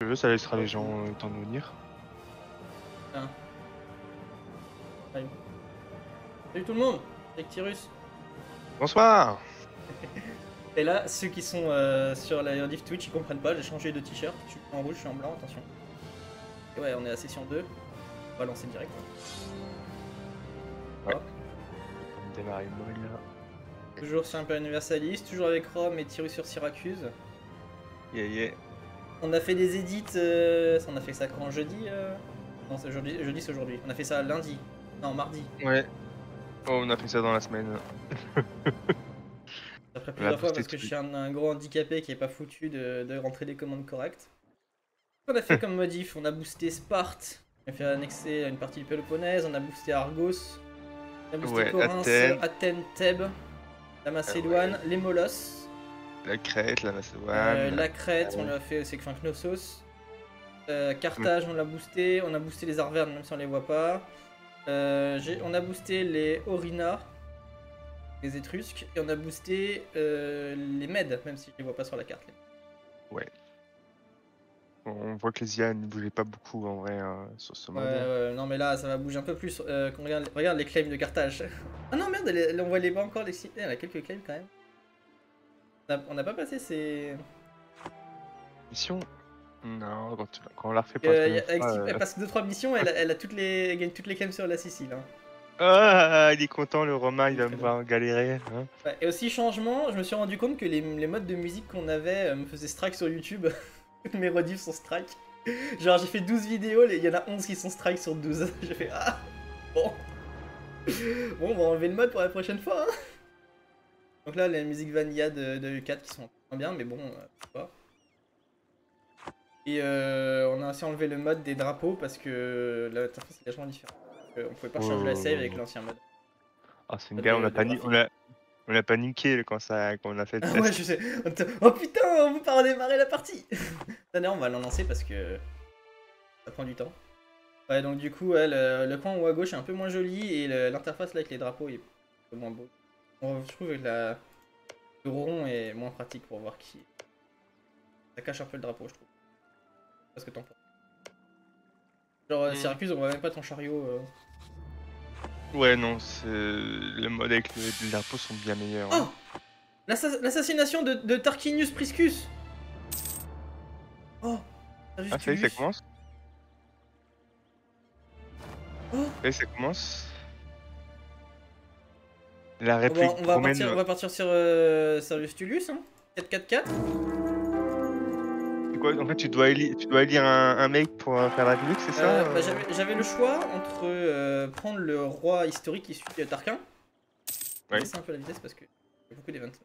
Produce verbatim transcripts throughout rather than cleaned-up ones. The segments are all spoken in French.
tu veux, ça laissera les gens euh, le temps de venir. Ah. Salut. Salut tout le monde, c'est Tyrus. Bonsoir. Et là, ceux qui sont euh, sur la diff Twitch, ils comprennent pas, j'ai changé de t-shirt. Je suis en rouge, je suis en blanc, attention. Et ouais, on est à session deux. On va lancer direct. Ouais. Hop. On va démarrer le mode là. Toujours sur un peu universaliste, toujours avec Rome et Tyrus sur Syracuse. Yeah, yeah. On a fait des edits, euh... on a fait ça quand jeudi euh... Non, c'est aujourd'hui, jeudi c'est aujourd'hui. On a fait ça lundi. Non, mardi. Ouais. Oh, on a fait ça dans la semaine. Après On a plusieurs fois boosté parce que je tout. suis un, un gros handicapé qui est pas foutu de, de rentrer des commandes correctes. On a fait comme modif, on a boosté Sparte, on a fait annexer une partie du Péloponnèse, on a boosté Argos, on a boosté Ouais, Corinthe, Athènes. Athènes, Thèbes, la Macédoine, ouais. les Molosses, La Crète, la Macédoine. euh, la... la Crète, on Ouais. l'a fait, c'est enfin Knossos, euh, Carthage, on l'a boosté, on a boosté les Arvernes même si on les voit pas, euh, j'ai- on a boosté les Aurina, les Étrusques, et on a boosté euh, les Mèdes, même si je les vois pas sur la carte. Ouais. On voit que les I A ne bougeaient pas beaucoup en vrai euh, sur ce Ouais, mode. ouais, non mais là ça va bouger un peu plus. Euh, qu'on regarde, regarde les claims de Carthage. Ah non merde, elle, est- elle- on voit les pas encore les sites. Elle a quelques claims quand même. On a- On n'a pas passé ces. Mission. Non, quand, tu- quand on l'a refait pour la Euh, y troisième a- avec- fois. Elle euh, passe deux trois missions, elle, a- elle a toutes les, elle gagne toutes les claims sur la Sicile. Hein. Ah, il est content, le Romain, il Elle est va très me bonne. voir galérer. Hein. Ouais, et aussi changement, je me suis rendu compte que les, les modes de musique qu'on avait euh, me faisaient strike sur YouTube. Toutes mes rediffs sont strike. Genre j'ai fait douze vidéos, il y en a onze qui sont strike sur douze. J'ai fait ah bon. Bon, on va enlever le mode pour la prochaine fois. Hein. Donc là, les musiques Vanilla de, de U quatre qui sont moins bien, mais bon, euh, pas. Et euh, on a aussi enlevé le mode des drapeaux parce que l'interface est vachement différente. Euh, on pouvait pas changer la save avec Oh. l'ancien mode. Ah, c'est une Mode gars, on de, a, de pani on, graphique. a, on a paniqué quand, ça, quand on a fait le Ah ouais, test. je sais. Oh putain, on peut pas redémarrer la partie. D'ailleurs, on va l'en lancer parce que ça prend du temps. Ouais, donc du coup, ouais, le, le coin en haut à gauche est un peu moins joli et le- l'interface là avec les drapeaux est un peu moins beau. Bon, je trouve que la, le rond est moins pratique pour voir qui. Ça cache un peu le drapeau, je trouve. Parce que t'en penses. Genre, euh, Mm. Syracuse, on voit même pas ton chariot. euh. Ouais, non, c'est le mode avec le- les drapeaux sont bien meilleurs. Hein. Oh, l'assassination de, de Tarquinius Priscus. Oh, Ah, ça y est, ça Servus. commence. Oh, Ça y est, ça commence. La on va, réplique on va romaine. partir, on va partir sur euh, Servius Tullius, hein. quatre quatre quatre. C'est quoi? En fait, tu dois élire, tu dois élire un, un mec pour euh, faire la république, c'est ça? Euh, bah, euh j'avais j'avais le choix entre euh, prendre le roi historique issu de Tarquin. Je vais Oui. baisser un peu la vitesse parce que il y a beaucoup d'events.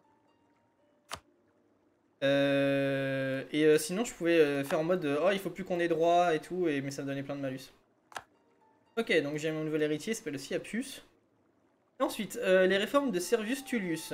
Euh, et euh, sinon, je pouvais euh, faire en mode euh, oh, il faut plus qu'on ait droit et tout, et, mais ça me donnait plein de malus. Ok, donc j'ai mon nouvel héritier, il s'appelle aussi Appius. Et ensuite, euh, les réformes de Servius Tullius.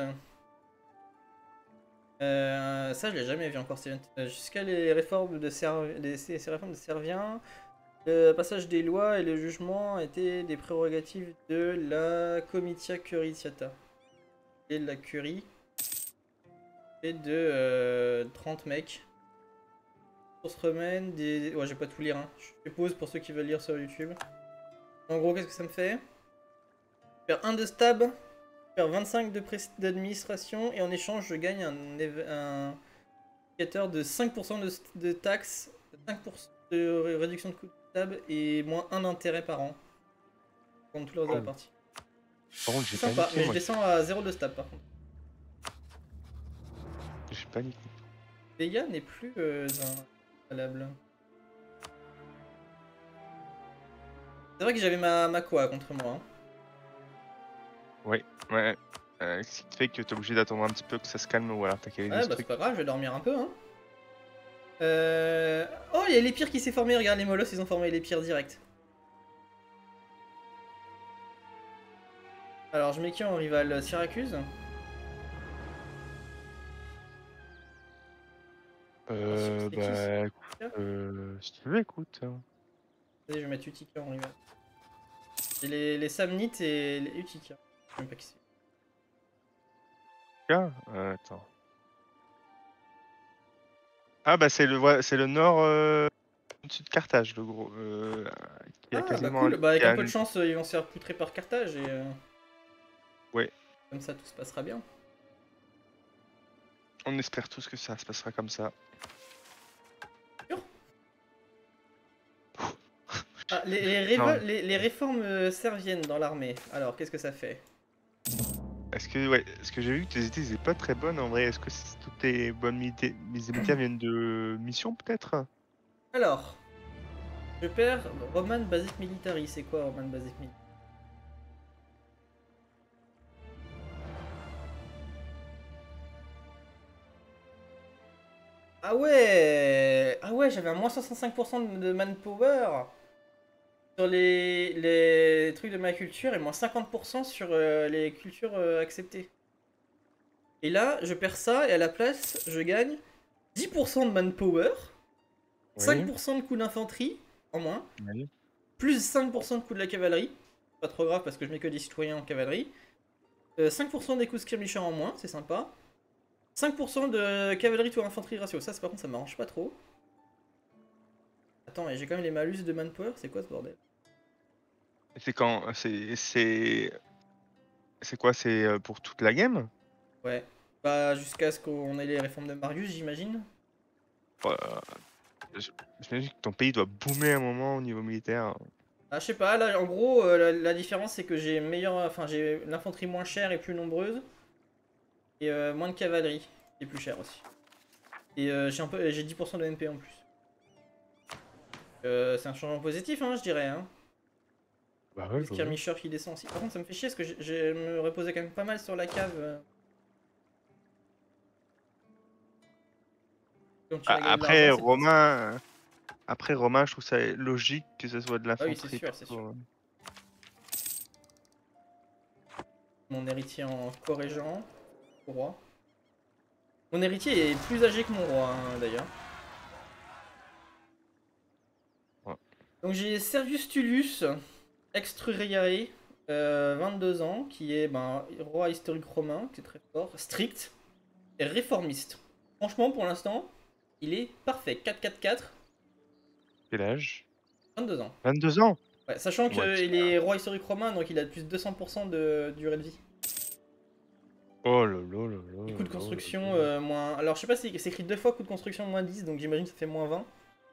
Euh, ça, je l'ai jamais vu encore. c'est- euh, Jusqu'à les réformes de Serv- les, ces ces réformes de Servien, le passage des lois et le jugement étaient des prérogatives de la Comitia Curitiata et de la Curie et de euh, trente mecs. Sources romaines, des. Ouais, je vais pas tout lire. Hein. Je fais pause pour ceux qui veulent lire sur YouTube. En gros, qu'est-ce que ça me fait? Faire un de stab, faire vingt-cinq de pré- d'administration et en échange, je gagne un, éve- un indicateur de cinq pour cent de, de taxes, cinq pour cent de ré- réduction de coût de stab et moins un d'intérêt par an. Pendant tout le reste de la Oh. partie. Par contre, j'ai C'est sympa, paniqué, mais je moi. descends à zéro de stab par contre. J'ai paniqué. Vega n'est plus euh, un valable. C'est vrai que j'avais ma, ma quoi contre moi. Hein. Ouais, ouais. Euh, ce qui fait que t'es obligé d'attendre un petit peu que ça se calme ou alors t'as Ouais, ce bah c'est truc. pas grave, je vais dormir un peu. Hein. Euh... Oh, il y a les pires qui s'est formé. Regarde, les molosses, ils ont formé les pires direct. Alors, je mets qui en rival? Syracuse? Euh, C'est qui? bah, écoute, euh, si tu veux, écoute. hein. Vas-y, je vais mettre Utica en rival. J'ai les, les Samnites et les Utica. Je sais même pas qui c'est. Tiens, euh, attends. Ah bah c'est le ouais, c'est le nord euh, au-dessus de Carthage, le gros. Euh, qui a Ah bah quasiment. cool, bah avec Qui un a peu de une- chance, euh, ils vont se faire poutrer par Carthage et euh, Ouais, comme ça tout se passera bien. on espère tous que ça se passera comme ça. Sûr. Ah, les, les, Non, révo- les, les réformes euh, serviennes dans l'armée, alors qu'est-ce que ça fait? est-ce que ouais, ce que j'ai vu que tes idées c'est pas très bonnes en vrai. Est-ce que c'est- toutes tes bonnes idées, mes militaires viennent de missions peut-être? Alors, je perds Roman Basic Military, c'est quoi Roman Basic Military? Ah ouais! Ah ouais, j'avais un moins soixante-cinq pour cent de de manpower sur les, les trucs de ma culture et moins cinquante pour cent sur euh, les cultures euh, acceptées. Et là, je perds ça et à la place, je gagne dix pour cent de manpower, cinq Oui. pour cent de coups d'infanterie en moins, Oui. plus cinq pour cent de coups de la cavalerie. Pas trop grave parce que je mets que des citoyens en cavalerie. Euh, cinq pour cent des coups skirmishers en moins, c'est sympa. cinq pour cent de cavalerie to infanterie ratio, ça c'est par contre ça m'arrange pas trop. Attends, et j'ai quand même les malus de manpower, c'est quoi ce bordel? C'est quand c'est c'est c'est quoi? C'est euh, pour toute la game? Ouais. Bah jusqu'à ce qu'on ait les réformes de Marius, j'imagine. Euh, je- J'imagine que ton pays doit boomer un moment au niveau militaire. Ah je sais pas, là en gros euh, la, la différence c'est que j'ai meilleur, enfin j'ai l'infanterie moins chère et plus nombreuse. Et euh, moins de cavalerie, et plus cher aussi. Et euh, j'ai un peu, j'ai dix pour cent de N P en plus. Euh, c'est un changement positif, hein, je dirais. Hein. Bah ouais, Le bah ouais. skirmisher qui descend aussi. Par contre, ça me fait chier parce que j'ai- je me reposais quand même pas mal sur la cave. euh, Quand tu A- vas gagner de l'argent, Après c'est pratique. Romain, après Romain, je trouve ça logique que ce soit de Ah oui, c'est l'infanterie sûr, c'est sûr. plutôt. euh. Mon héritier en corrigeant, roi. Mon héritier est plus âgé que mon roi, hein, d'ailleurs. Ouais. Donc j'ai Servius Tullus, ex-Truriae, euh, vingt-deux ans, qui est ben, roi historique romain, qui est très fort, strict et réformiste. Franchement, pour l'instant, il est parfait. quatre quatre quatre, Quel âge? vingt-deux ans. vingt-deux ans? Ouais, sachant Ouais. qu'il est roi historique romain, donc il a plus de deux cents pour cent de durée de vie. Oh là là là là Et là coût de là là construction, là. euh, moins. Alors, je sais pas si c'est écrit deux fois coût de construction moins dix, donc j'imagine que ça fait moins vingt.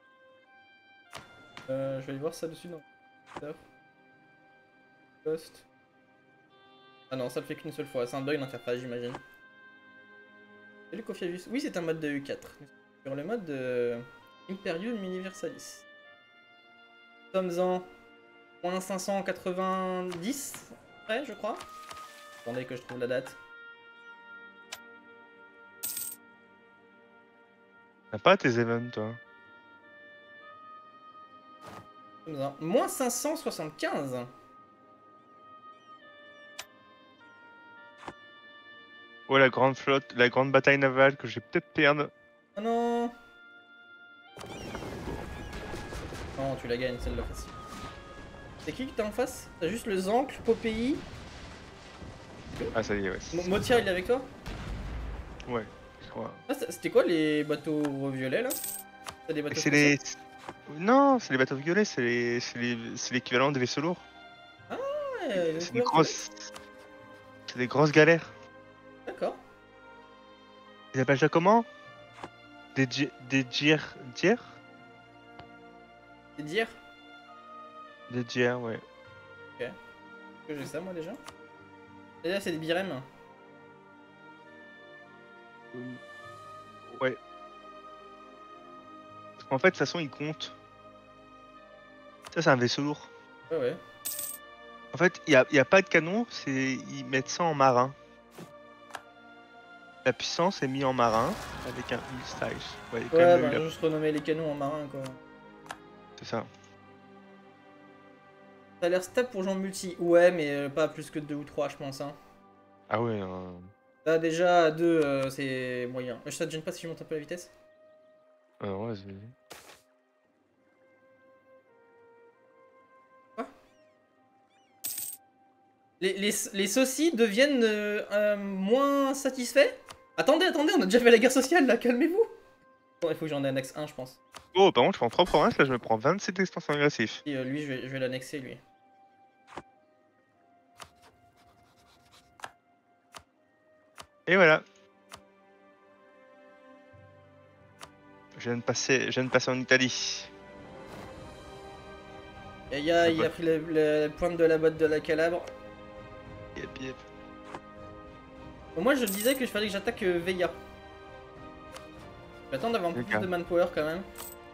Euh, je vais aller voir ça dessus dans le Cost. Ah non, ça le fait qu'une seule fois. C'est un bug d'interface, j'imagine. Et le Cophiavus. Oui, c'est un mode de U quatre. Sur le mode de Imperium Universalis. Nous sommes en moins cinq cent quatre-vingt-dix, ouais, je crois. Attendez que je trouve la date. T'as pas tes events toi? Nous sommes en moins cinq cent soixante-quinze. Oh la grande flotte, la grande bataille navale que je vais peut-être perdre. Oh non. Non, tu la gagnes, celle-là, facile. C'est qui que t'as en face? T'as juste le Zancre, Popéi. Ah ça y est, ouais. Mo- Motia, il est avec toi? Ouais, je crois. Ah, c'était quoi les bateaux violets là? T'as des Et bateaux c'est spatiaux? les. Non, c'est les bateaux violets, c'est les... c'est les... c'est l'équivalent des vaisseaux lourds. Ouais, ils ont une C'est des couleur violette. grosses. C'est des grosses galères. D'accord. Ils appellent ça comment? Des dji- des djir... djir? C'est dire Des djir, ouais. que j'ai ça moi déjà. Et là, c'est des birèmes. Euh, Ouais. Parce qu'en fait, de toute façon, ils comptent. Ça, c'est un vaisseau lourd. Ouais, ouais. En fait, il n'y a, y a pas de canon, c'est ils mettent ça en marin. La puissance est mise en marin avec un U-Stage. Ouais, il y a quand Ouais, même bah, eu la- on a juste renommé les canons en marin quoi. C'est ça. Ça a l'air stable pour jouer en multi. Ouais, mais euh, pas plus que deux ou trois, je pense. Hein. Ah ouais, non. Là, déjà, à deux, euh, c'est moyen. Euh, Ça te gêne pas si je monte un peu la vitesse? Euh, ouais, vas-y. Quoi? Les, les, les saucis deviennent euh, euh, moins satisfaits? Attendez, attendez, on a déjà fait la guerre sociale là, calmez-vous! Bon, il faut que j'en annexe un, je pense. Oh, par contre, je prends trois provinces, là je me prends vingt-sept expansions agressives. Et euh, lui, je vais, je vais l'annexer, lui. Et voilà. Je viens de passer, je viens de passer en Italie. Yaya, il a pris la, la pointe de la botte de la Calabre. Yep, yep. Bon, moi, je disais que je fallait que j'attaque euh, Veilla. J'attends d'avoir un peu plus de manpower quand même.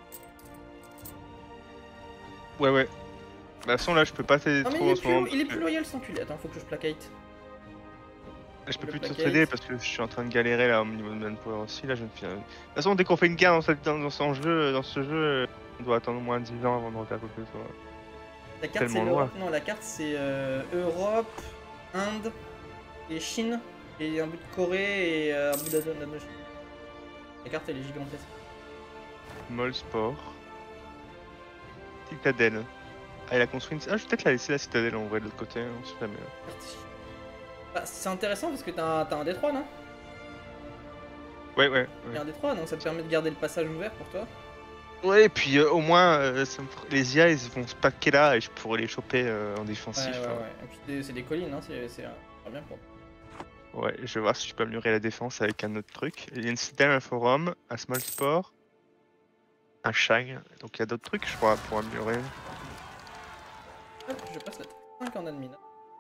Ouais, ouais. De toute façon, là, je peux pas t'aider Ah, mais trop il en est, ce plus, moment. il est plus loyal, cet enculé. Attends, faut que je placate. Je peux Le plus te placate. t'aider parce que je suis en train de galérer là au niveau de manpower aussi. Là, je me fais. De toute façon, dès qu'on fait une guerre dans, cette, dans, dans ce jeu, dans ce jeu, on doit attendre au moins dix ans avant de refaire quoi que ce soit. La carte, c'est l'Europe. Non, la carte, c'est euh, Europe, Inde et Chine. Et un bout de Corée et euh, un bout d'Indochine. La carte, elle est gigantesque. Molsport. Citadelle. Ah, il a construit une. Ah, je vais peut-être la laisser la citadelle en vrai de l'autre côté, on sait jamais. Bah, c'est intéressant parce que t'as un, un détroit, non? Ouais, ouais. Il y a ouais. un détroit, donc ça te permet de garder le passage ouvert pour toi. Ouais, et puis euh, au moins, euh, ça me fera- les I A ils vont se paquer là et je pourrais les choper euh, en Ouais, défensif. ouais, hein. ouais. Et puis c'est- c'est des collines, hein, c'est c'est, euh, très bien pour. Ouais, je vais voir si je peux améliorer la défense avec un autre truc. Il y a une citadelle, un forum, un small sport, un shang. Donc il y a d'autres trucs, je crois, pour améliorer. Hop, je passe la cinq en admin.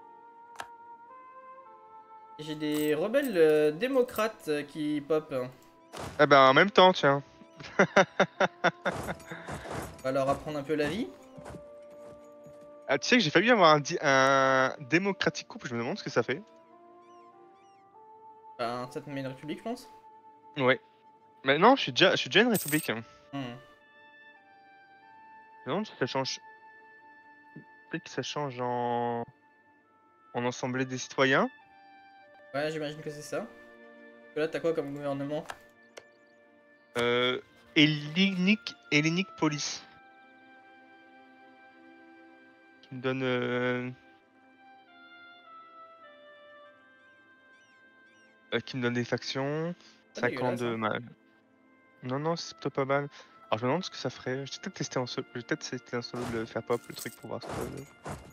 J'ai des rebelles euh, démocrates euh, qui pop. Ah bah en même temps, tiens. On va leur apprendre un peu la vie. Ah, tu sais que j'ai failli avoir un, di- un démocratique coupe, je me demande ce que ça fait. Ben, ça te met une république, je pense. Ouais. Mais non, je suis déjà, je suis déjà une république. hein. Hmm. Je me demande si ça change. Peut-être que ça change en... en assemblée des citoyens. Ouais, j'imagine que c'est ça. Parce que là, t'as quoi comme gouvernement? Euh... Hellenic... Hellenic Police. Qui me donne... euh, euh, qui me donne des factions. Pas cinquante dégueulasse, de hein. mal. Non, non, c'est plutôt pas mal. Alors je me demande ce que ça ferait. Je vais peut-être tester en solo. Je vais peut-être tester en solo de le faire pop le truc pour voir ce que ça donne.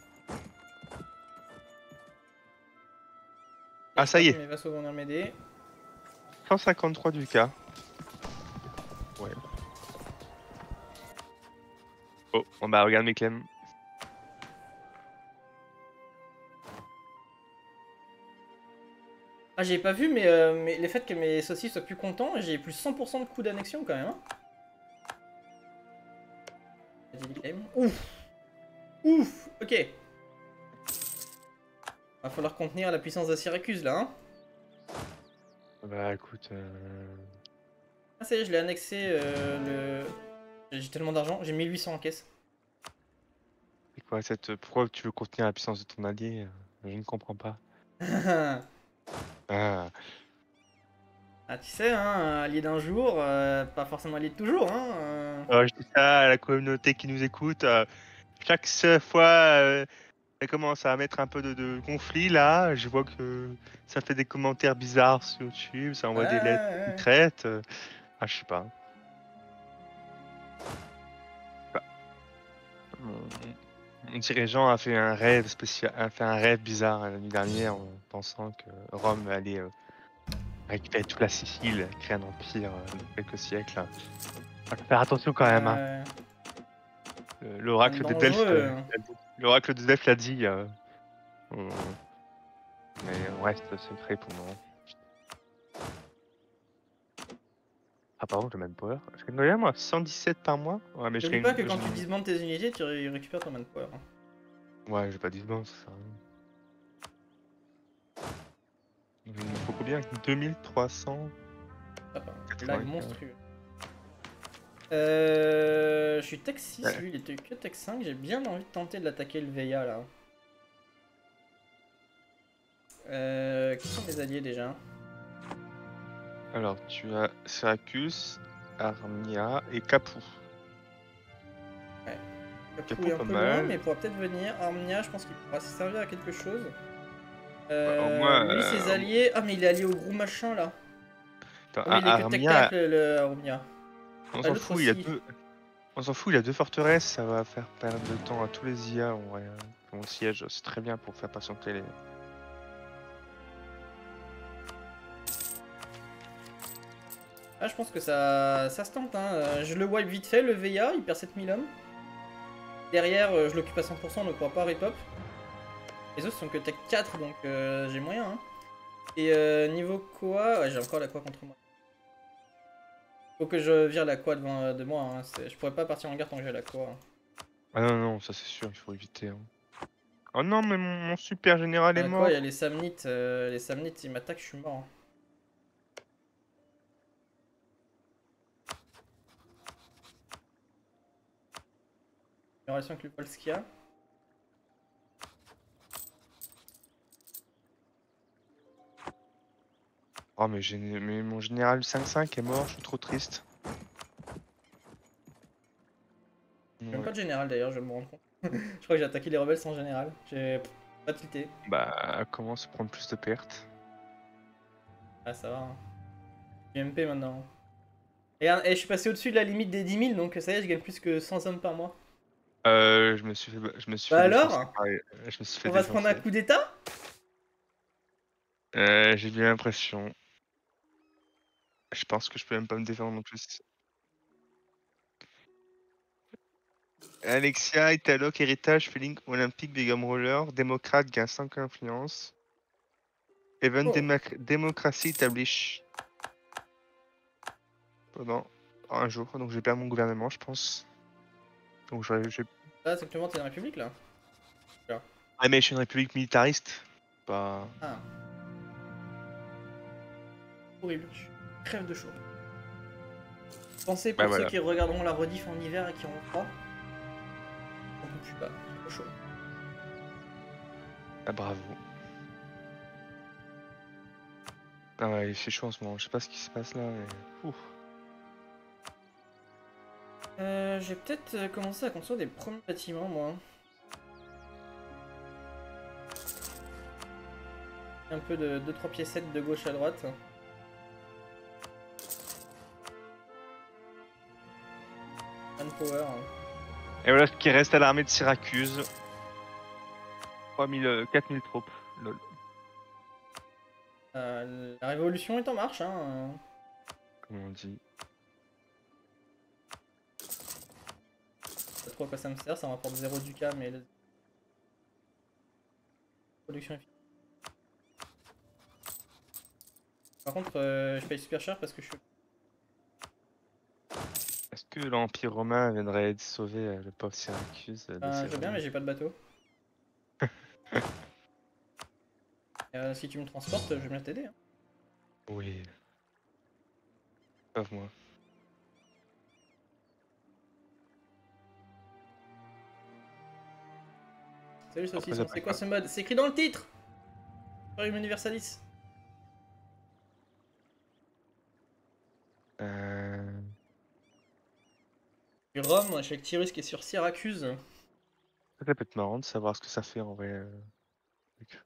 Et Ah je ça y vois que est, mes vassaux vont venir m'aider. cent cinquante-trois du cas. Ouais. Oh, bon bah regarde mes clem. Ah, j'ai pas vu, mais, euh, mais les faits que mes saucisses soient plus contents, j'ai plus cent pour cent de coût d'annexion quand même. Hein. Vas-y, les claims. Ouf. Ouf. Ok. Va falloir contenir la puissance de Syracuse là. Hein. Bah écoute... Euh... Ah, ça y est, je l'ai annexé. Euh, le... J'ai tellement d'argent, j'ai mille huit cents en caisse. C'est quoi cette... Pourquoi tu veux contenir la puissance de ton allié? euh, Je ne comprends pas. Ah. Ah, tu sais, hein, allié d'un jour, euh, pas forcément allié de toujours. Hein, euh. Alors, je dis ça à la communauté qui nous écoute. euh, chaque se- fois, euh, elle commence à mettre un peu de, de conflit là. Je vois que ça fait des commentaires bizarres sur YouTube, ça envoie Ouais, des lettres ouais, ouais. secrètes. euh, Ah, je sais pas. Bah, Mon, mon dirigeant a fait un rêve spécial, a fait un rêve bizarre euh, l'année dernière en pensant que Rome allait euh, récupérer toute la Sicile, créer un empire euh, dans quelques siècles. Faut faire attention quand même. Hein. Euh, Euh, L'oracle de Delphes, dangereux. euh, hein. l'a dit. L'oracle de Delphes l'a dit. euh, on- Mais on reste secret pour le moment. Ah pardon, je manpower. Je gagne combien moi cent dix-sept par mois. Ouais mais je N'oublie gagne... pas que quand je- tu disbandes tes unités, tu ré- récupères ton manpower. Hein. Ouais, j'ai pas dit bon, ça sert à rien. Il faut combien deux mille trois cents Ah, pardon. Lag quatre-vingt-quinze. monstrueux. Euh, je suis tech six, Ouais. lui il était que tech cinq, j'ai bien envie de tenter de l'attaquer le Veilla là. Euh, qui sont mes alliés déjà? Alors tu as Syracuse, Armia et Capoue. Capoue Capoue est un pas peu mal. loin, mais il pourra peut-être venir. Armia, je pense qu'il pourra se servir à quelque chose. Alors, Euh, moi, lui, euh, ses alliés. Ah, mais il est allié au gros machin là. attends, Oh, mais il est que tech Armia, quatre le, le Armia. On Ah, s'en l'autre fout, il a aussi. deux. On s'en fout, il a deux forteresses, ça va faire perdre le temps à tous les I A en vrai. Mon siège, c'est très bien pour faire patienter les. Ah, je pense que ça, ça se tente. Hein. Euh, Je le wipe vite fait, le V I A, il perd sept mille hommes. Derrière, euh, je l'occupe à cent pour cent, on ne pourra pas repop. Les autres sont que tech quatre, donc euh, j'ai moyen. Hein. Et euh, niveau quoi, ouais, j'ai encore la quoi contre moi. Faut que je vire la quoi devant, euh, de moi. Hein. c'est- Je pourrais pas partir en guerre tant que j'ai la quoi. Hein. Ah non, non, ça c'est sûr, il faut éviter. Hein. Oh non, mais mon, mon super général est La quoi, il y a mort. les samnites. euh, les samnites, ils m'attaquent, je suis mort. Hein. En relation avec le Polskia. Oh, mais, géné- mais mon général cinq cinq est mort, je suis trop triste. J'ai même Ouais. pas de général d'ailleurs, je vais me rendre compte. Je crois que j'ai attaqué les rebelles sans général. J'ai pff, pas tilté. Bah, comment se prendre plus de pertes? Ah, ça va. Hein. J'ai M P maintenant. Et, et je suis passé au-dessus de la limite des dix mille, donc ça y est, je gagne plus que cent hommes par mois. Euh, je me suis fait, je me suis Bah fait défoncer. alors, Pareil. Je me suis fait on va se prendre un défoncer. coup d'état? Euh, j'ai bien l'impression. Je pense que je peux même pas me défendre non plus. Alexia, Italoc, Héritage, Feeling, Olympique, Begum Roller, Démocrate, gain cinq influence. Even Oh, Démac- Démocratie établie pendant un jour. Donc j'ai perdu mon gouvernement, je pense. Donc j'aurais- j'ai. là, c'est actuellement t'es en République là. Là. Ah, mais je suis une république militariste. Pas. Ah, horrible. Je crève de chaud. Pensez Bah pour ceux voilà. qui regarderont la rediff en hiver et qui auront froid. On peut plus pas, trop chaud. Ah, bravo. Ah ouais, il fait chaud en ce moment. Je sais pas ce qui se passe là. Mais... Ouf. Euh, j'ai peut-être euh, commencé à construire des premiers bâtiments, moi. Un peu de deux trois piécettes de gauche à droite. Manpower. Hein. Et voilà ce qui reste à l'armée de Syracuse. trois mille, euh, quatre mille troupes. Lol. Euh, la révolution est en marche. Hein. Comme on dit. Pas trop à quoi ça me sert, ça me rapporte zéro du cas, mais... La production est finie. Par contre, euh, je paye super cher parce que je suis... Est-ce que l'Empire romain viendrait aider sauver euh, le pauvre Syracuse euh, de Euh, ses je veux bien, mais ennemis? j'ai pas de bateau. Euh, si tu me transportes, je veux bien t'aider. Hein. Oui. Sauf moi. Salut Après, c'est saucisson, pas c'est quoi grave. ce mode? C'est écrit dans le titre! Imperium Universalis. Euh... Du Rome, moi, je suis avec Tyrus qui est sur Syracuse. Ça peut être marrant de savoir ce que ça fait en vrai. euh, truc.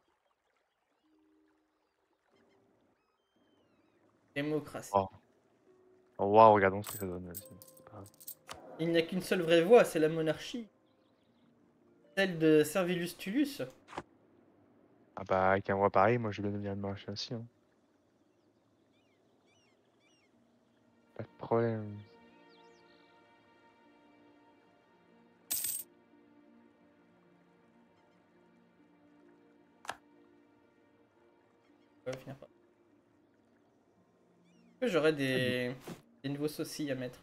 Démocratie. Oh. Oh, waouh, regardons ce que ça donne. Vas-y. C'est pas grave. Il n'y a qu'une seule vraie voie, c'est la monarchie. Celle de Servilius Tullus. Ah bah, avec un roi pareil, moi je vais devenir le marché aussi. Hein. Pas de problème. On va finir par... Est-ce que j'aurais Très bien. des... des nouveaux saucis à mettre?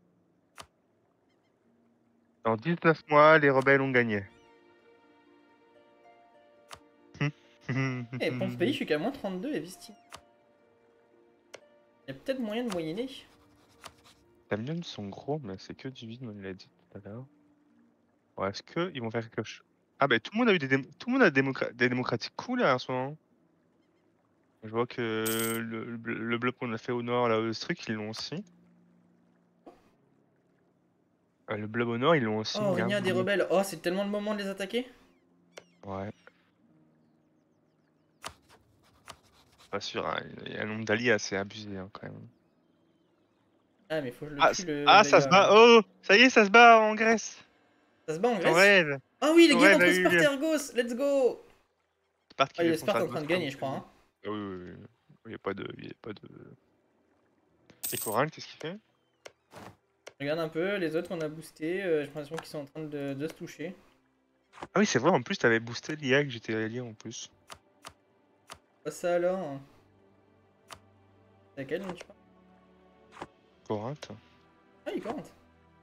Dans dix-neuf mois, les rebelles ont gagné. Eh, Pompéi, je suis qu'à moins trente-deux et Vistine. Il y a peut-être moyen de moyenner. Les camions sont gros, mais c'est que du vide, on l'a dit tout à l'heure. Bon, est-ce qu'ils vont faire quelque chose? Ah bah tout le monde a eu des, dém- tout le monde a des, démocra- des démocratiques cool là en ce moment. Je vois que le, le, le bloc qu'on a fait au nord, là, au truc, ils l'ont aussi. Euh, le bloc au nord, ils l'ont aussi. Oh, Regarde. Régna des Ils- rebelles. Oh, c'est tellement le moment de les attaquer. Ouais, pas sûr. Hein. Il y a un nombre d'alliés assez abusé hein, quand même. Ah, mais faut que je le Ah, tue c- le ah, ça se Vega bat. là. Oh, ça y est, ça se bat en Grèce. Ça se bat en Ton Grèce? rêve. Ah oui, les Ton guerres rêve a entre eu Sparte et lieu. Argos, let's go! Sparte Ah, qui il est défonce Sparte en Argos train de comme gagner, je crois. prévu. Hein. Ah oui, oui, oui. Il n'y a pas de. Il y a pas de. Et Corinthe, qu'est-ce qu'il fait? Je regarde un peu, les autres qu'on a boosté, euh, j'ai l'impression qu'ils sont en train de, de se toucher. Ah oui, c'est vrai, en plus, t'avais boosté l'I A que j'étais allé lire en plus. Pas ça alors? C'est laquelle dont tu parles? Corinthe. Ah, il quarante.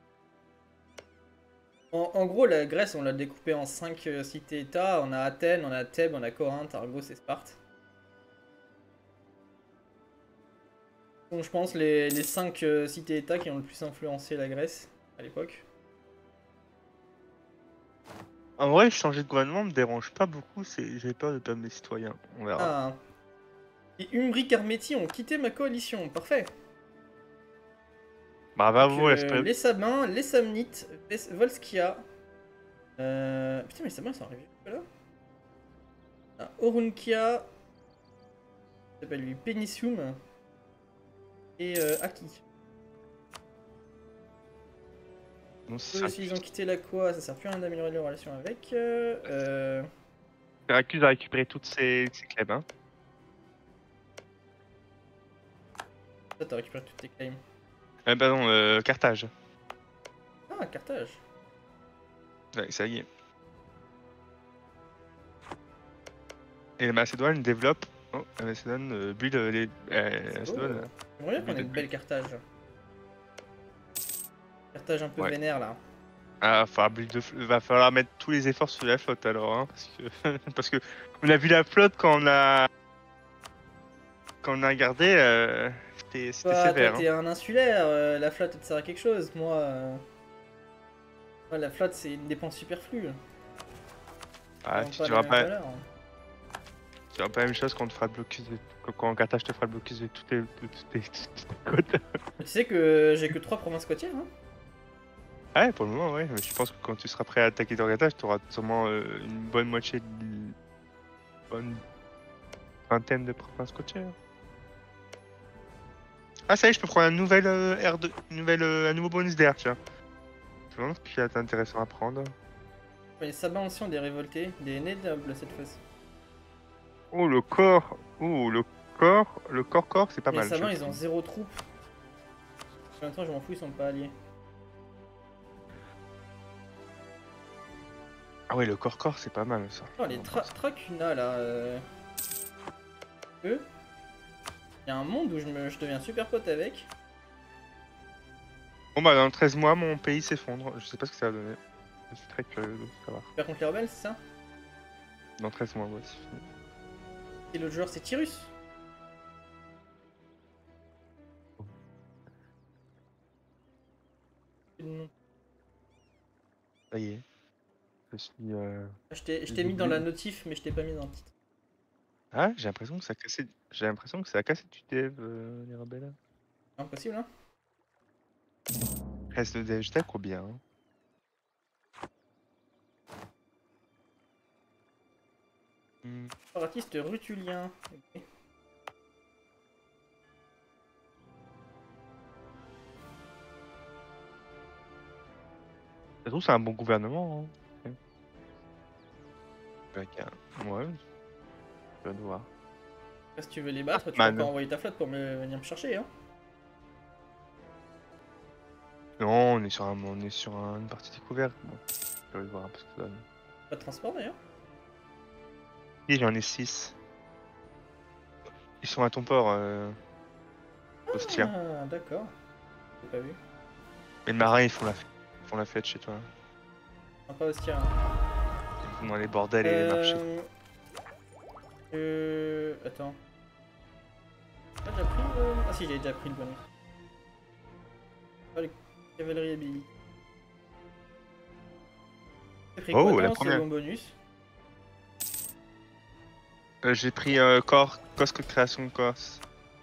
En, en gros, la Grèce, on l'a découpée en cinq cités-états. On a Athènes, on a Thèbes, on a Corinthe, Argos et Sparte. Donc je pense les, les cinq cités-états qui ont le plus influencé la Grèce à l'époque. En vrai, changer de gouvernement me dérange pas beaucoup, c'est j'ai peur de perdre mes citoyens. On verra. Ah. Et Umbric Armétie ont quitté ma coalition, parfait. Bah, Donc, bravo, euh, l'esprit. les Sabins, les Samnites, Ves- Volskia. Euh... Putain, mais les Sabins ils sont arrivés jusque là. Ah, Orunkia. Il s'appelle lui Penicium. Et euh, Aki. Non, Eux c'est aussi ils ont quitté la Quoi, ça sert plus à rien d'améliorer les relations avec. Euh... euh, Syracuse a récupéré toutes ses, ses clés, hein. Ça t'as récupéré toutes tes claims. Euh, bah non, euh, Carthage. Ah, Carthage. Ouais, ça y est. Et la Macédoine développe. Oh, la Macédoine euh, build euh, les. Euh, la C'est beau. Macédoine. J'aimerais bien qu'on ait build une belle Carthage. Carthage un peu Ouais. vénère là. Ah, va falloir, build de fl- va falloir mettre tous les efforts sur la flotte alors, hein, parce que parce que on a vu la flotte quand on a quand on a regardé, euh, c'était c'était Toi, toi sévère. t'es Hein. un insulaire, euh, la flotte elle te sert à quelque chose. Moi, euh, moi, la flotte c'est une dépense superflue. Ah, Vraiment tu pas la diras même pas, valeur. tu diras pas la même chose quand on te fera le blocus de, quand, quand Carthage te fera le blocus de toutes les, de toutes les, toutes les côtes. Tu sais que j'ai que trois provinces côtières. Hein. Ouais, pour le moment, ouais. Mais je pense que quand tu seras prêt à attaquer ton Carthage, tu auras sûrement euh, une bonne moitié, de... bonne vingtaine de provinces côtières. Ah, ça y est, je peux prendre un nouvel euh, R deux, une nouvelle, euh, un nouveau bonus d'air, tiens. Je me demande ce qui est intéressant à prendre. Mais les Sabins aussi ont des révoltés, des Nédobles cette fois-ci. Oh, le corps. Oh, le corps. Le corps-corps, c'est pas Mais les mal. Sabins je ils ont trouve. zéro troupe. En même temps, je m'en fous, ils sont pas alliés. Ah ouais, le corps-corps, c'est pas mal, ça. Oh, les tra Tracuna là. Euh... Eux. Il y a un monde où je, me... je deviens super pote avec. Bon, bah, dans treize mois, mon pays s'effondre. Je sais pas ce que ça va donner. Je suis très curieux de savoir. Super contre les rebelles, c'est ça? Dans treize mois, ouais, c'est fini. Et l'autre joueur c'est Tyrus. Ça y est. Je suis. Euh... Je t'ai mis dans la notif, mais je t'ai pas mis dans le titre. Ah, j'ai l'impression que ça a cassé. J'ai l'impression que ça a cassé du dev, euh, les rebelles. Impossible, hein? Reste de dev, j'étais combien hein. Hmm. Séparatiste rutulien. Okay. Ça se trouve, c'est un bon gouvernement. Hein. Avec un... Ouais, je vais voir. Si tu veux les battre, Ah, tu peux man. encore envoyer ta flotte pour me, venir me chercher, hein? Non, on est sur, un, on est sur un, une partie découverte. Bon, je vais voir un peu ce que ça donne. Pas de transport d'ailleurs? Si, j'en ai six. Ils sont à ton port, euh... Ostia. Ah, d'accord. J'ai pas vu. Les marins, ils font la, ils font la fête chez toi. Ah, pas Ostia. Ils vont dans les bordels et les marchés. Euh... euh... Attends. J'ai déjà pris le... Ah si, j'ai déjà pris le bonus. Ah, le cavalerie ability. J'ai pris Oh, quoi la dans première. ce bonus? Euh, J'ai pris euh, corps, cosque création de corse.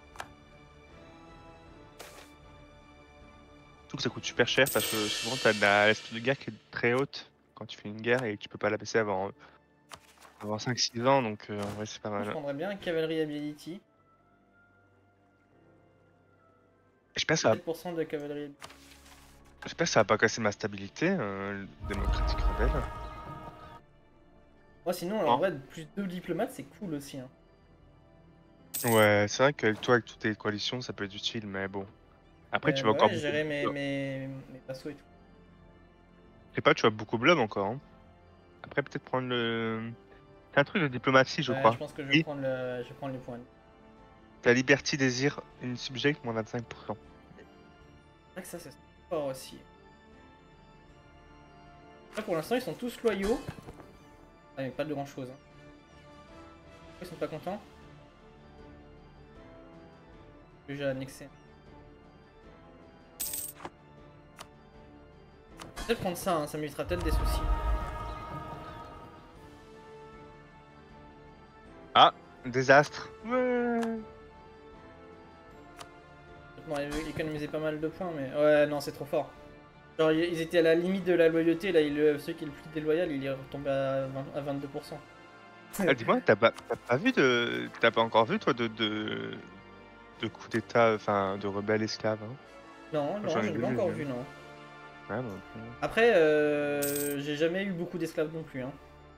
Tout que ça coûte super cher parce que souvent t'as de la liste de guerre qui est très haute quand tu fais une guerre et tu peux pas la baisser avant, avant cinq six ans donc euh, en vrai c'est pas Je mal. prendrais bien un cavalerie ability. J'espère que ça va... sept pour cent de cavalerie. J'espère que ça va pas casser ma stabilité, euh, le démocratique rebelle. Moi, sinon, en Non. vrai, plus deux diplomates, c'est cool aussi. Hein. Ouais, c'est vrai qu'avec toi, avec toutes tes coalitions, ça peut être utile, mais bon. Après, Euh, tu vas bah encore ouais, beaucoup... gérer mes, mes, mes persos et tout. Je sais pas, tu vas beaucoup blob encore. Hein. Après, peut-être prendre le... C'est un truc de diplomatie, je Ouais, crois. je pense que je vais Et prendre, le, je vais prendre les points. ta liberté désire une subject moins vingt-cinq pour cent. C'est vrai que ça, c'est fort aussi. Là, pour l'instant, ils sont tous loyaux. Ah, mais pas de grand chose. Hein. Ils sont pas contents. J'ai annexé. Peut-être prendre ça, hein, ça m'évitera peut-être des soucis. Ah, désastre. Ouais. Bon, ils économisaient pas mal de points, mais ouais, non, c'est trop fort. Genre, ils étaient à la limite de la loyauté, là, il, celui qui est le plus déloyal, il est retombé à, vingt, à vingt-deux pour cent. Ah, dis-moi, t'as pas, t'as pas vu de... T'as pas encore vu, toi, de... de, de coup d'état, enfin, de rebelles esclaves, hein. Non, non, J'en ai je l'ai pas vu, encore mais- vu, non. Ouais, bon. Après, euh, j'ai jamais eu beaucoup d'esclaves non plus, hein.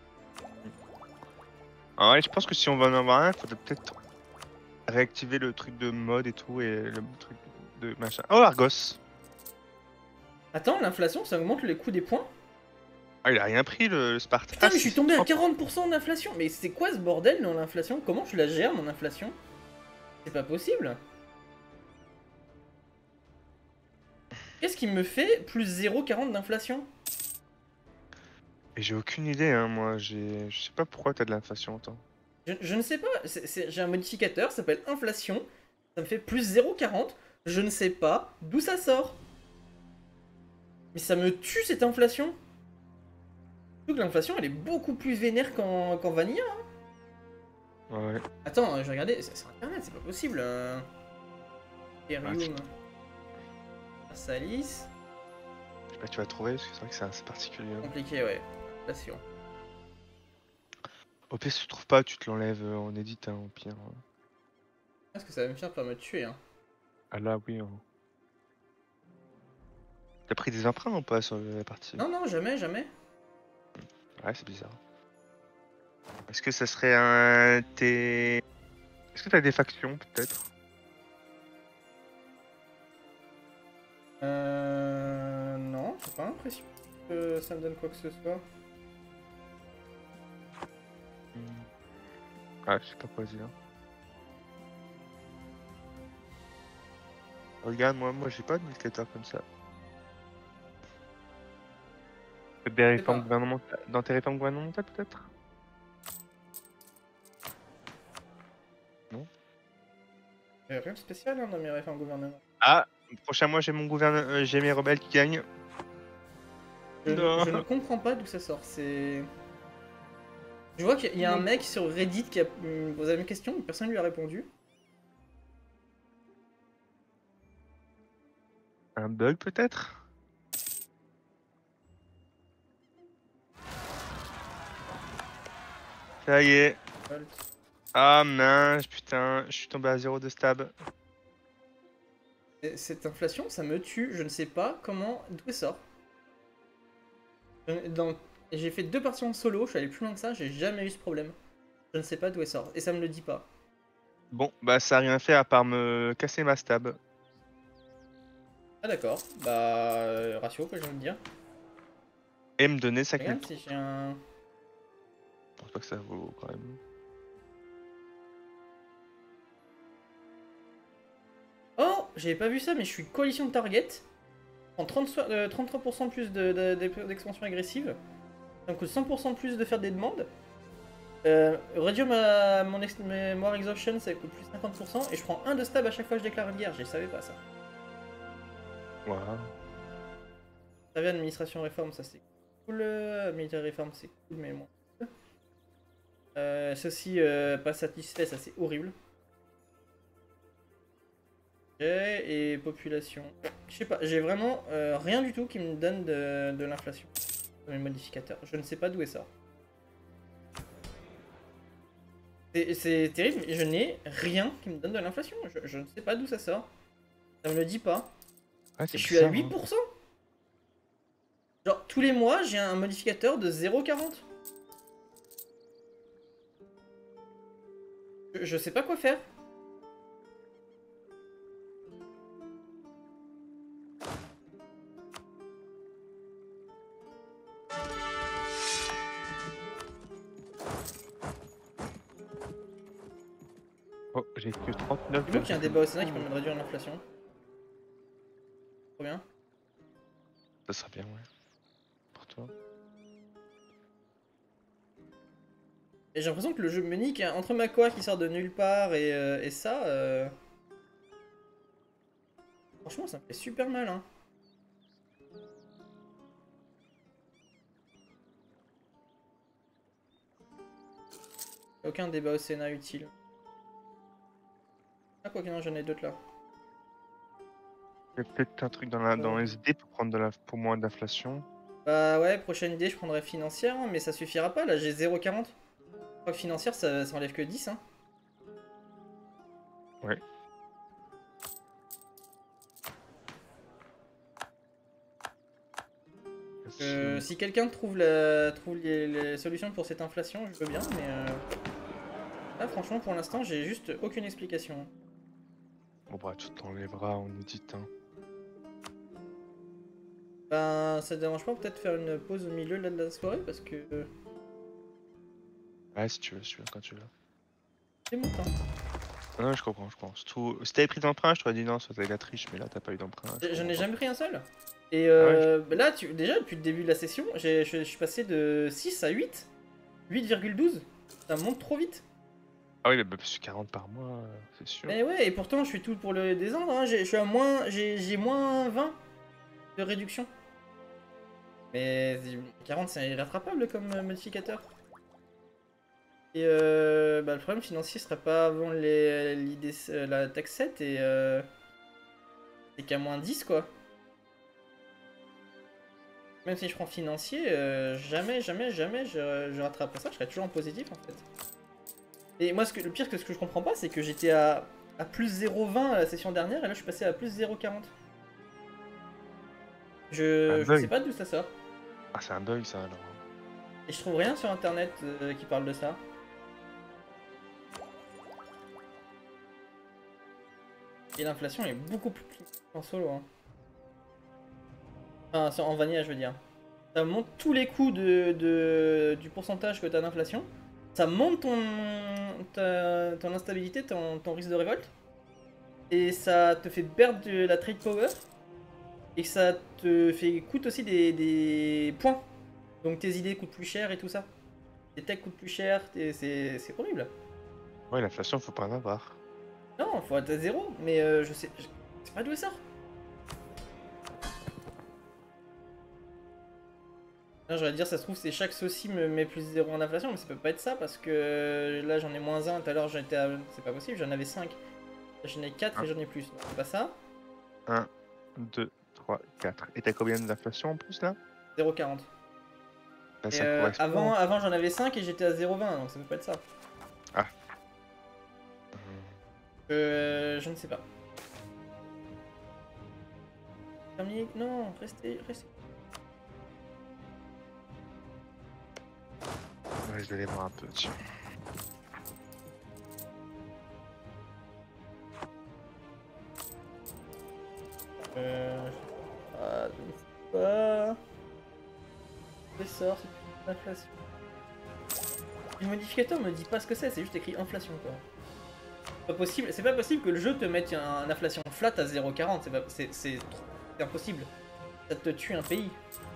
Ah ouais, je pense que si on va en avoir un, faudrait peut-être réactiver le truc de mode et tout, et le truc de machin. Oh, Argos! Attends, l'inflation, ça augmente les coûts des points? Ah, il a rien pris, le, le Sparte. Putain, Ah, mais je suis si, tombé à trente. quarante pour cent d'inflation. Mais c'est quoi ce bordel dans l'inflation? Comment je la gère, mon inflation? C'est pas possible. Qu'est-ce qui me fait plus zéro virgule quarante d'inflation? Et j'ai aucune idée, hein, moi. J'ai... Je sais pas pourquoi t'as de l'inflation, toi. je, je ne sais pas. C'est- c'est- J'ai un modificateur, ça s'appelle inflation. Ça me fait plus zéro virgule quarante. Je ne sais pas d'où ça sort. Mais ça me tue cette inflation. Surtout que l'inflation, elle est beaucoup plus vénère qu'en qu'en vanilla. Hein. Ouais. Attends, je regardais. C'est sur internet, c'est pas possible. Euh... Ethereum. Salis. Je sais pas, tu vas trouver, parce que c'est vrai que c'est assez particulier. Hein. Compliqué, ouais. Inflation. Au pire, si tu trouves pas, tu te l'enlèves euh, en edit, hein, au pire. Parce que ça va me finir par me tuer. Hein. Ah là, oui. Hein. T'as pris des emprunts ou pas sur la partie? Non, non, jamais, jamais. Ouais, c'est bizarre. Est-ce que ça serait un... T'es... Est-ce que t'as des factions, peut-être? Euh... Non, j'ai pas l'impression que ça me donne quoi que ce soit. Ah, je sais pas quoi dire. Regarde, moi, moi j'ai pas de dictateur comme ça. Des réformes gouvernementales... Dans tes réformes gouvernementales, peut-être? Non? J'ai rien de spécial hein, dans mes réformes gouvernementales. Ah, prochain mois j'ai mon gouverne... euh, j'ai mes rebelles qui gagnent. Je, Non. je ne comprends pas d'où ça sort. C'est. Je vois qu'il y a un mec sur Reddit qui a posé la même question, mais personne ne lui a répondu. Un bug peut-être? Ça y est. Ah mince, putain, je suis tombé à zéro de stab. Et cette inflation, ça me tue. Je ne sais pas comment, d'où elle sort. Dans... J'ai fait deux parties en solo, je suis allé plus loin que ça, j'ai jamais eu ce problème. Je ne sais pas d'où elle sort, et ça me le dit pas. Bon, bah ça a rien fait à part me casser ma stab. Ah d'accord, bah euh, ratio quoi, j'ai envie de dire. Et me donner cinq mille. Regarde si j'ai un... Je pense pas que ça vaut quand même. Oh, j'avais pas vu ça, mais je suis coalition de target. En trente, euh, trente-trois pour cent plus d'expansion de, de, agressive. Ça me coûte cent pour cent de plus de faire des demandes. Euh, réduire ma, mon ex, mémoire exhaustion, ça coûte plus cinquante pour cent. Et je prends un de stab à chaque fois que je déclare une guerre. Je savais pas ça. Wow. Travail administration réforme, ça c'est cool. Militaire réforme, c'est cool, mais moins. Euh, ceci, euh, pas satisfait, ça c'est horrible. Et population. Je sais pas, j'ai vraiment euh, rien du tout qui me donne de, de l'inflation dans mes modificateurs. Je ne sais pas d'où est ça. C'est terrible, je n'ai rien qui me donne de l'inflation. Je, je ne sais pas d'où ça sort. Ça me le dit pas. Ouais, Et c'est je suis à bizarre, huit hein. pour cent. Genre, tous les mois, j'ai un modificateur de zéro virgule quarante. Je, je sais pas quoi faire. Oh, j'ai que trente-neuf. Du coup, qu'il y a un débat au Sénat qui permet de réduire l'inflation. Trop bien. Ça sera bien, ouais. Pour toi. Et j'ai l'impression que le jeu me nique, hein. Entre ma quoi qui sort de nulle part et, euh, et ça, euh... franchement ça me fait super mal, hein. Aucun débat au Sénat utile. Ah quoi que non, j'en ai d'autres là. Il y a peut-être un truc dans, la, dans Euh. S D pour prendre de la, pour moins d'inflation. Bah ouais, prochaine idée je prendrais financière, hein, mais ça suffira pas, là j'ai zéro virgule quarante. Je crois que financière ça, ça enlève que dix, hein. Ouais. Euh, si quelqu'un trouve, la, trouve les, les solutions pour cette inflation, je veux bien, mais euh... là franchement pour l'instant j'ai juste aucune explication. Bon bah tu t'enlèveras en edit, hein. Ben ça te dérange pas peut-être faire une pause au milieu là, de la soirée parce que... Ouais, si tu veux, si tu veux, quand tu veux. C'est mon temps. Ah non, je comprends, je comprends. Surtout, si t'avais pris d'emprunt, je t'aurais dit non, ça t'avait la triche, mais là t'as pas eu d'emprunt. je J'en ai comprends jamais pris un seul. Et euh, bah là, tu, déjà depuis le début de la session, j'ai- je je suis passé de six à huit. huit virgule douze. Ça monte trop vite. pas. Ah oui, mais bah, plus quarante par mois, euh, c'est sûr. Et ouais, et pourtant je suis tout pour le descendre, hein. J'ai- Je suis à moins... J'ai j'ai moins vingt de réduction. Mais quarante c'est irrattrapable comme euh, modificateur. Et euh, bah, le problème financier serait pas avant les, l'idée, euh, la taxe sept et euh, c'est qu'à moins dix quoi. Même si je prends financier, euh, jamais, jamais, jamais je, je rattraperai ça, je serais toujours en positif en fait. Et moi ce que, le pire que ce que je comprends pas c'est que j'étais à, à plus zéro virgule vingt la session dernière et là je suis passé à plus zéro virgule quarante. Je, Un je sais bug. pas d'où ça sort. Ah, c'est un bug ça alors. Et je trouve rien sur internet euh, qui parle de ça. Et l'inflation est beaucoup plus clinique en solo. Hein. Enfin, c'est en vanilla, je veux dire. Ça monte tous les coûts de, de- du pourcentage que tu as d'inflation. Ça monte ton, ta- ton instabilité, ton, ton risque de révolte. Et ça te fait perdre de la trade power. Et ça te fait coûte aussi des, des points. Donc tes idées coûtent plus cher et tout ça. Tes techs coûtent plus cher, tes- c'est c'est horrible. Ouais, l'inflation, faut pas en avoir. Non, faut être à zéro, mais euh, je sais, je sais pas d'où elle sort. Non, j'aurais dire, ça se trouve, c'est chaque sauci me met plus zéro en inflation, mais ça peut pas être ça parce que euh, là j'en ai moins un, tout à l'heure j'étais à... C'est pas possible, j'en avais cinq. Là j'en ai quatre Ah. et j'en ai plus. Donc c'est pas ça. un, deux, trois, quatre. Et t'as combien d'inflation en plus là? zéro virgule quarante. Bah, Et ça euh, correspond. avant, avant j'en avais cinq et j'étais à zéro virgule vingt, donc ça peut pas être ça. Ah. Euh, je ne sais pas. Dominique, non, restez, restez. Ouais, je vais aller voir un peu dessus. Euh... Ah, je ne sais pas... Les sorts, c'est une inflation. Le modificateur me dit pas ce que c'est, c'est juste écrit inflation quoi. C'est pas possible, c'est pas possible que le jeu te mette un, un inflation flat à zéro virgule quarante, c'est pas, c'est, c'est, trop- c'est impossible. Ça te tue un pays.